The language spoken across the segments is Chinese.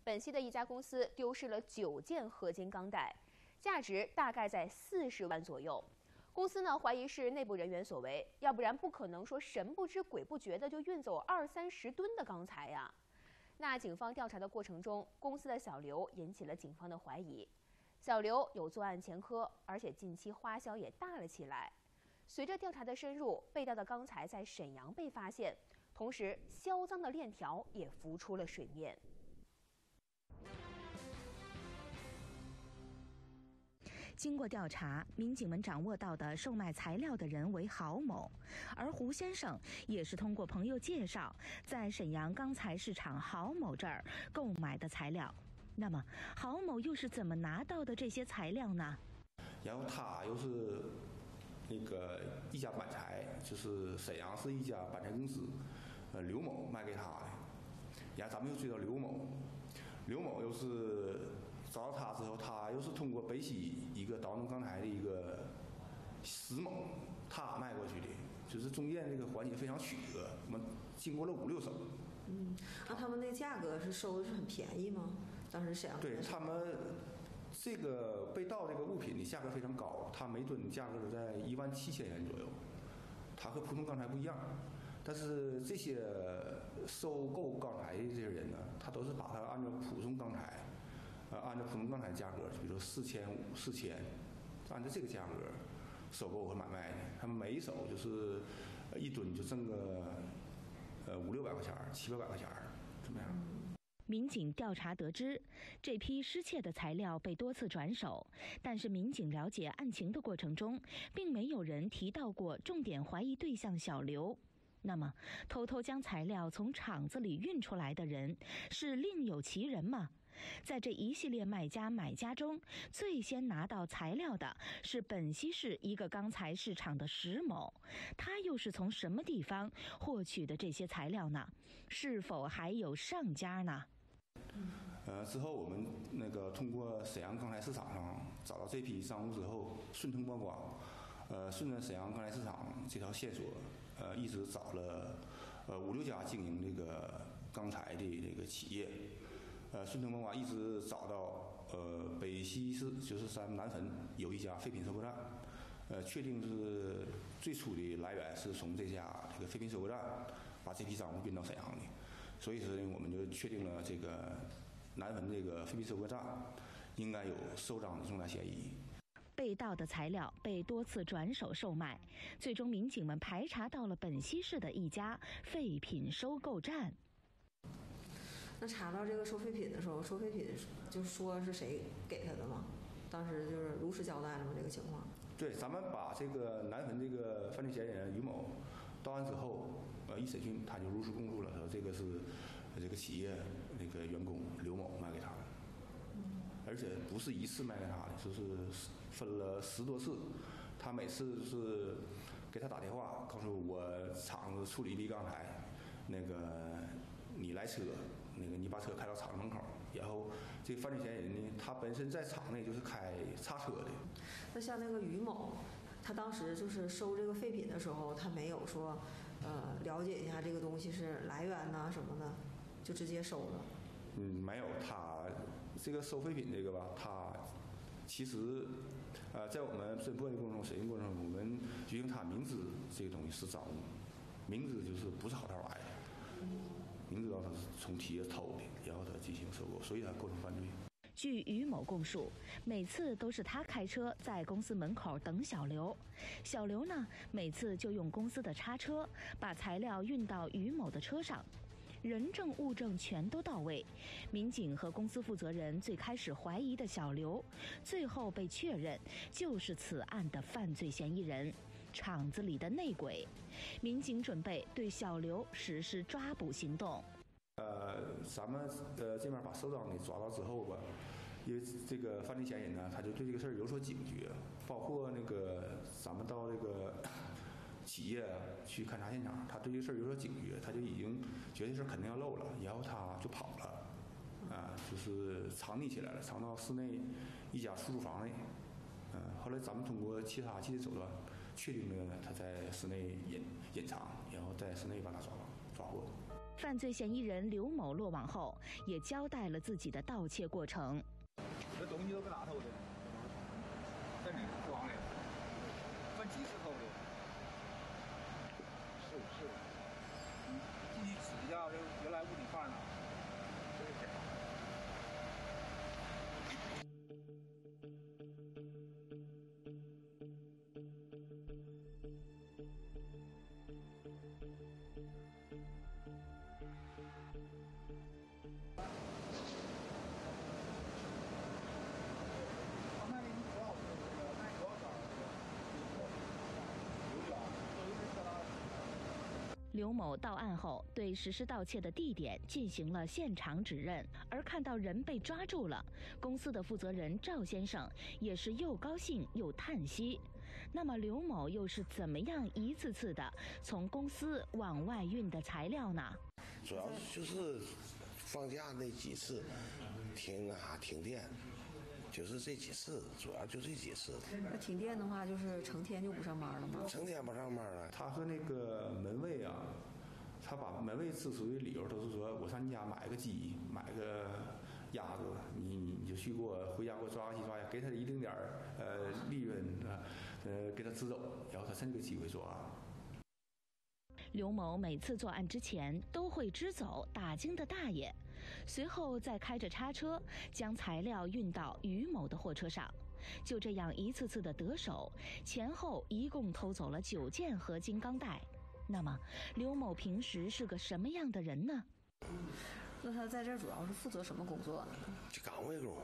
本溪的一家公司丢失了9件合金钢带，价值大概在40万左右。公司呢怀疑是内部人员所为，要不然不可能说神不知鬼不觉的就运走20-30吨的钢材呀。那警方调查的过程中，公司的小刘引起了警方的怀疑。小刘有作案前科，而且近期花销也大了起来。随着调查的深入，被盗的钢材在沈阳被发现，同时销赃的链条也浮出了水面。 经过调查，民警们掌握到的售卖材料的人为郝某，而胡先生也是通过朋友介绍，在沈阳钢材市场郝某这儿购买的材料。那么，郝某又是怎么拿到的这些材料呢？ 然后他又是那个一家板材，就是沈阳市一家板材公司，刘某卖给他的。然后咱们又追到刘某，刘某又是找到他之后，他又是通过北溪一个倒腾钢材的一个石某，他卖过去的，就是中间这个环节非常曲折，我们经过了5-6手。 那他们那价格是收的是很便宜吗？当时沈阳对他们这个被盗这个物品的价格非常高，它每吨价格都在17000元左右，它和普通钢材不一样。但是这些收购钢材的这些人呢，他都是把它按照普通钢材，按照普通钢材价格，比如说4500、4000，按照这个价格收购和买卖的。他们每一手就是1吨就挣个500-600块钱，700-800块钱，怎么样？ 民警调查得知，这批失窃的材料被多次转手，但是民警了解案情的过程中，并没有人提到过重点怀疑对象小刘。那么，偷偷将材料从厂子里运出来的人是另有其人吗？在这一系列卖家买家中，最先拿到材料的是本溪市一个钢材市场的石某，他又是从什么地方获取的这些材料呢？是否还有上家呢？ 之后我们那个通过沈阳钢材市场上找到这批赃物之后，顺藤摸瓜，顺着沈阳钢材市场这条线索，一直找了5-6家经营这个钢材的这个企业，顺藤摸瓜一直找到北溪市，就是咱们南汾有一家废品收购站，确定是最初的来源是从这家这个废品收购站把这批赃物运到沈阳的，所以说呢，我们就确定了这个南汾这个废品收购站应该有收赃的重大嫌疑。 被盗的材料被多次转手售卖，最终民警们排查到了本溪市的一家废品收购站。 那查到这个收废品的时候，收废品就说是谁给他的吗？当时就是如实交代了吗？这个情况？ 对，咱们把这个南汾这个犯罪嫌疑人于某到案之后，一审讯他就如实供述了，说这个是这个企业那个员工刘某卖给他的。而且不是一次卖给他的，就是分了10多次。他每次是给他打电话，告诉我厂子处理的钢材，那个你来车，那个你把车开到厂子门口。然后这个犯罪嫌疑人呢，他本身在厂内就是开叉车的。 那像那个于某，他当时就是收这个废品的时候，他没有说了解一下这个东西是来源呐什么的，就直接收了。 没有，他这个收废品这个吧，他其实在我们侦破的过程中、审讯过程中，我们决定他明知这个东西是赃物，明知就是不是好好来的，明知道他是从企业偷的，然后他进行收购，所以他构成犯罪。 据于某供述，每次都是他开车在公司门口等小刘，小刘呢每次就用公司的叉车把材料运到于某的车上。人证物证全都到位，民警和公司负责人最开始怀疑的小刘，最后被确认就是此案的犯罪嫌疑人，厂子里的内鬼。民警准备对小刘实施抓捕行动。 咱们这边把收赃的抓到之后吧，因为这个犯罪嫌疑人呢，他就对这个事儿有所警觉，包括那个咱们到这个企业去勘察现场，他对这事儿有所警觉，他就已经觉得这事儿肯定要漏了，然后他就跑了，就是藏匿起来了，藏到市内一家出租房内。后来咱们通过其他技术手段，确定了他在室内隐藏，然后在室内把他抓获。 犯罪嫌疑人刘某落网后，也交代了自己的盗窃过程。 这东西都搁哪偷的？在哪个装的？分几次偷的？是。进去指一下，这原来屋里放哪？这是假。 刘某到案后，对实施盗窃的地点进行了现场指认，而看到人被抓住了，公司的负责人赵先生也是又高兴又叹息。那么刘某又是怎么样一次次的从公司往外运的材料呢？ 主要就是放假那几次停电，就是这几次，主要就这几次。 那停电的话，就是成天就不上班了吗？ 成天不上班了。 他和那个门卫啊，他把门卫之所以理由都是说，我上你家买个鸡，买个鸭子，你就去回家给我抓个鸡抓鸭，给他一丁点利润啊，给他支走，然后他趁这个机会抓。 刘某每次作案之前都会支走打更的大爷，随后再开着叉车将材料运到于某的货车上。就这样一次次的得手，前后一共偷走了9件合金钢带。那么刘某平时是个什么样的人呢？ 那他在这儿主要是负责什么工作呢？ 岗位工。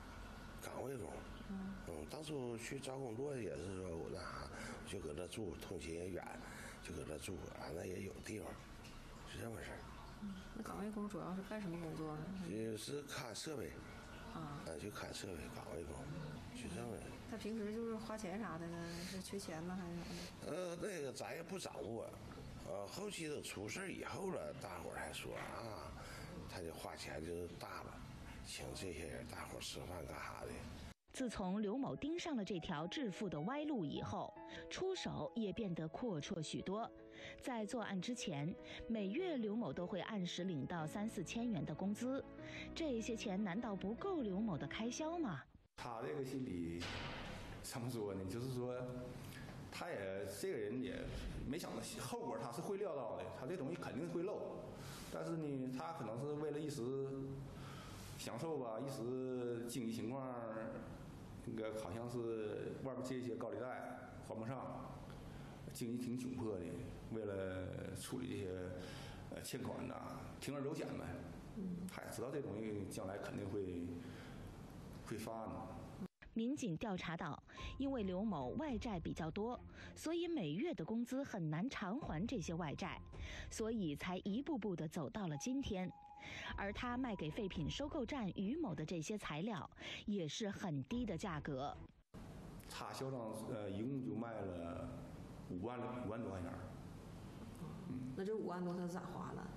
当初去找工作也是说我就搁这住，通勤也远，就搁这住，那也有地方，是这么事儿。 那岗位工主要是干什么工作呢？ 是看设备。就看设备，岗位工，就这么。 他平时就是花钱啥的呢？是缺钱呢还是啥的？ 那个咱也不掌握。后期都出事以后了，大伙儿才说他就花钱就大了，请这些人大伙儿吃饭干啥的。 自从刘某盯上了这条致富的歪路以后，出手也变得阔绰许多。在作案之前，每月刘某都会按时领到3、4千元的工资，这些钱难道不够刘某的开销吗？ 他这个心理怎么说呢？就是说，这个人也没想到后果，他是会料到的，他这东西肯定会漏，但是呢，他可能是为了一时享受吧，一时经济情况。好像是外边借一些高利贷还不上，经济挺窘迫的，为了处理这些欠款呐，铤而走险呗。他也知道这东西将来肯定会发呢。 民警调查到，因为刘某外债比较多，所以每月的工资很难偿还这些外债，所以才一步步地走到了今天。而他卖给废品收购站于某的这些材料，也是很低的价格。 他销赃一共就卖了5万多块钱。 那这5万多他咋花的？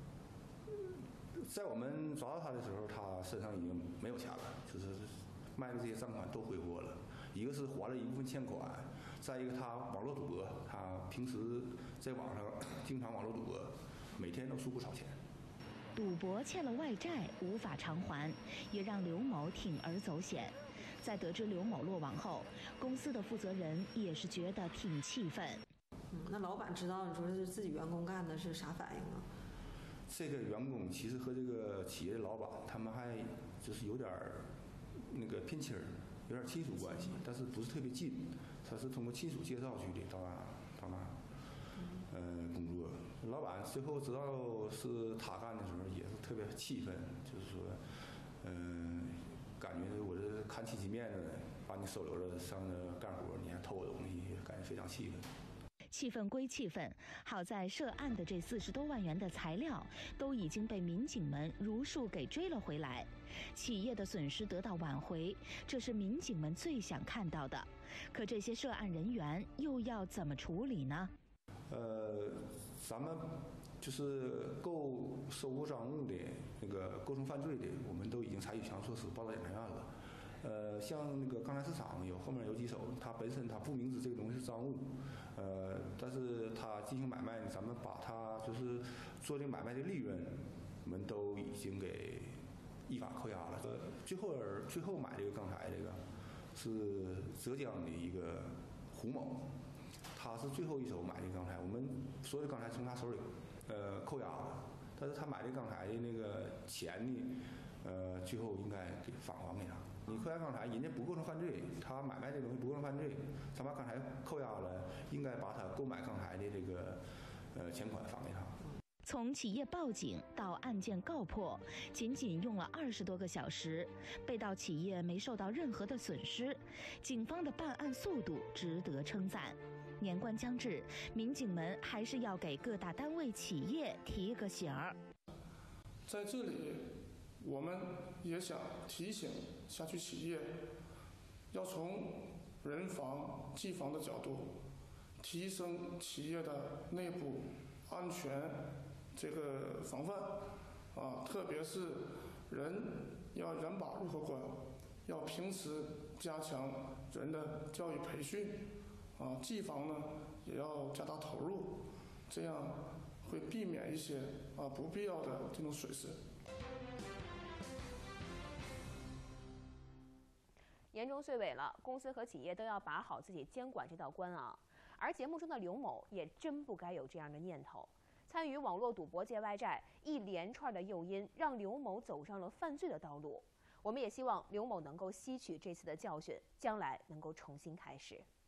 在我们抓到他的时候，他身上已经没有钱了，就是卖的这些账款都挥霍了。一个是还了一部分欠款，再一个他网络赌博，他平时在网上经常网络赌博，每天都输不少钱。 赌博欠了外债无法偿还，也让刘某铤而走险。在得知刘某落网后，公司的负责人也是觉得挺气愤。 那老板知道你说是自己员工干的，是啥反应啊？ 这个员工其实和这个企业的老板，他们还就是有点那个偏亲儿，有点亲属关系，但是不是特别近。他是通过亲属介绍去的，到那工作。老板最后知道是他干的时候，也是特别气愤，就是说，感觉我这看亲戚面子，把你收留着上那干活，你还偷我东西，感觉非常气愤。 气愤归气愤，好在涉案的这40多万元的材料都已经被民警们如数给追了回来，企业的损失得到挽回，这是民警们最想看到的。可这些涉案人员又要怎么处理呢？ 咱们就是收购赃物的那个构成犯罪的，我们都已经采取强制措施，报到检察院了。 像那个钢材市场后面有几手，它本身它不明知这个东西是赃物，但是它进行买卖，咱们把它就是做这个买卖的利润，我们都已经给依法扣押了。最后买这个钢材，这个是浙江的一个胡某，他是最后一手买这个钢材，我们所有的钢材从他手里扣押了，但是他买这钢材的那个钱呢，最后应该给返还给他。你扣押钢材，人家不构成犯罪，他买卖这东西不构成犯罪，他把钢材扣押了，应该把他购买钢材的这个钱款返给他。 从企业报警到案件告破，仅仅用了20多个小时，被盗企业没受到任何的损失，警方的办案速度值得称赞。年关将至，民警们还是要给各大单位企业提个醒儿。 在这里，我们也想提醒辖区企业，要从人防、技防的角度，提升企业的内部安全这个防范特别是人要人把如何关，要平时加强人的教育培训技防呢也要加大投入，这样会避免一些不必要的这种损失。 年终岁尾了，公司和企业都要把好自己监管这道关啊。而节目中的刘某也真不该有这样的念头。参与网络赌博借外债，一连串的诱因让刘某走上了犯罪的道路。我们也希望刘某能够吸取这次的教训，将来能够重新开始。